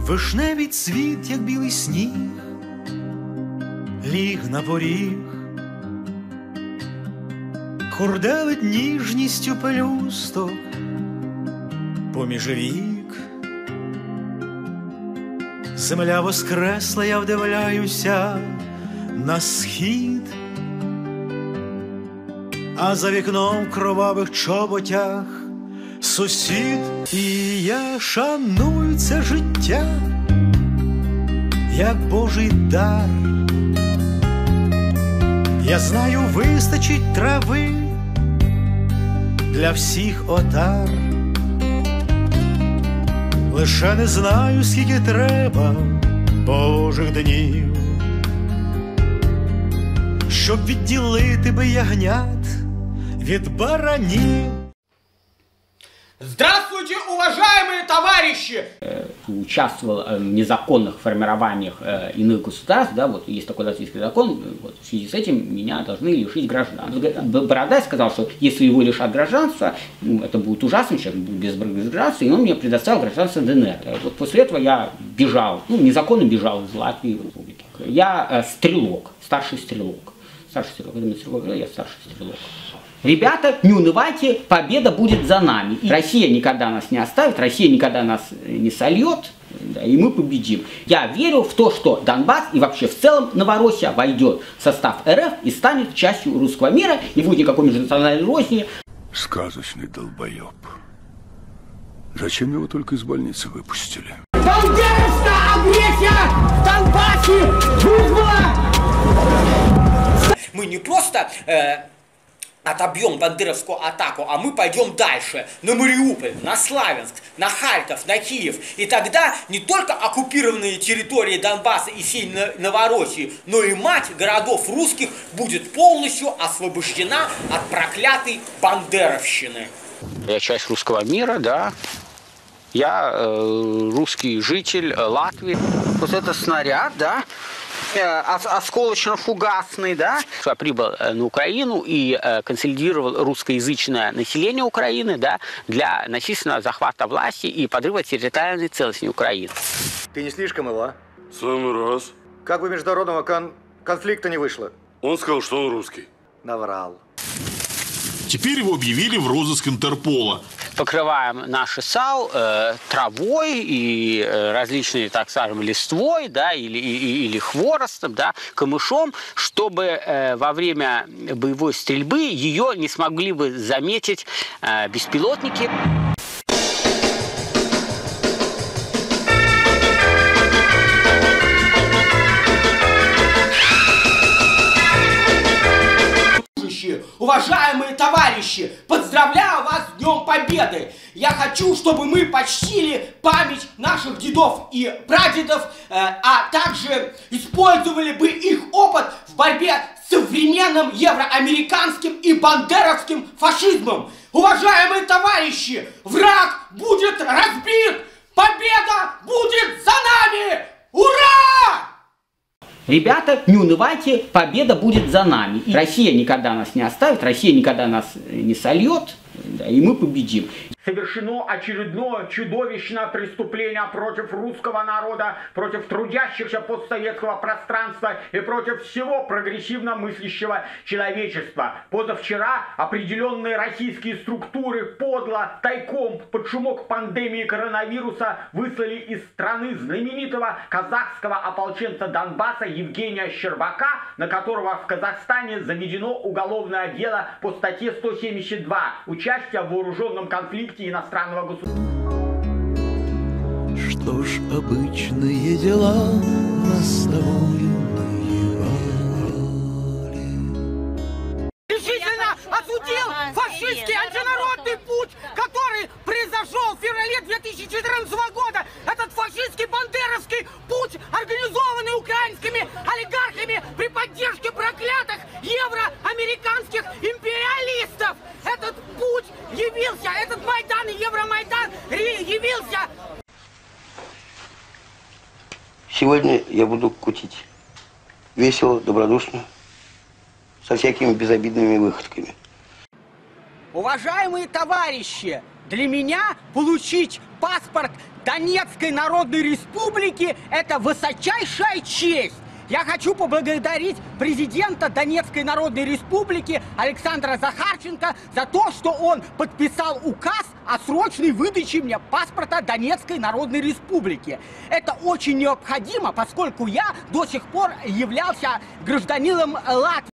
Вишневий цвіт, як білий сніг, ліг на поріг, хурделить ніжністю пелюсток поміж вік. Земля воскресла, я вдивляюся на схід, а за вікном в кровавих чоботях сусід. І я шаную це життя, як Божий дар. Я знаю, вистачить трави для всіх отар. Лише не знаю, скільки треба Божих днів, щоб відділити би ягнят від баранів. Здравствуйте, уважаемые товарищи! Участвовал в незаконных формированиях иных государств, да, вот есть такой российский закон, вот, в связи с этим меня должны лишить гражданства. Бородай сказал, что если его лишат гражданства, это будет ужасно, сейчас будет без гражданства, и он мне предоставил гражданство ДНР. Вот после этого я бежал, незаконно бежал из Латвии в республике. Я стрелок, старший стрелок. Старший стрелок, я старший стрелок. Ребята, не унывайте, победа будет за нами. И Россия никогда нас не оставит, Россия никогда нас не сольет, да, и мы победим. Я верю в то, что Донбасс и вообще в целом Новороссия войдет в состав РФ и станет частью русского мира, не будет никакой межнациональной розни. Сказочный долбоеб. Зачем его только из больницы выпустили? Бандеровская агрессия в Донбассе! Мы не просто отобьем бандеровскую атаку, а мы пойдем дальше, на Мариуполь, на Славянск, на Харьков, на Киев. И тогда не только оккупированные территории Донбасса и всей Новороссии, но и мать городов русских будет полностью освобождена от проклятой бандеровщины. Я часть русского мира, да. Я русский житель Латвии. Вот это снаряд, да. Осколочно-фугасный, да. Я прибыл на Украину и консолидировал русскоязычное население Украины, да, для насильственного захвата власти и подрыва территориальной целостности Украины. Ты не слишком его, а? Самый раз. Как бы международного конфликта не вышло? Он сказал, что он русский. Наврал. Теперь его объявили в розыск Интерпола. Покрываем наши САУ травой и различной, так скажем, листвой, да, или хворостом, да, камышом, чтобы во время боевой стрельбы ее не смогли бы заметить беспилотники. Уважаемые товарищи, поздравляю вас с Днем Победы! Я хочу, чтобы мы почтили память наших дедов и прадедов, а также использовали бы их опыт в борьбе с современным евроамериканским и бандеровским фашизмом. Уважаемые товарищи, враг будет разбит! Победа будет за нами! Ура! Ребята, не унывайте, победа будет за нами. И Россия никогда нас не оставит, Россия никогда нас не сольет, да, и мы победим. Совершено очередное чудовищное преступление против русского народа, против трудящихся постсоветского пространства и против всего прогрессивно мыслящего человечества. Позавчера определенные российские структуры подло, тайком, под шумок пандемии коронавируса выслали из страны знаменитого казахского ополченца Донбасса Евгения Щербака, на которого в Казахстане заведено уголовное дело по статье 172 «Участие в вооруженном конфликте иностранного государства». Что ж, обычные дела наставленные. Решительно осудил фашистский антинародный путь, который произошел в феврале 2014 года. Этот фашистский бандеровский путь, организованный украинскими олигархами при поддержке проклятых евроамериканских империалистов. Этот путь явился, этот Майдан и Евромайдан явился. Сегодня я буду кутить весело, добродушно, со всякими безобидными выходками. Уважаемые товарищи, для меня получить паспорт Донецкой Народной Республики – это высочайшая честь. Я хочу поблагодарить президента Донецкой Народной Республики Александра Захарченко за то, что он подписал указ о срочной выдаче мне паспорта Донецкой Народной Республики. Это очень необходимо, поскольку я до сих пор являлся гражданином Латвии.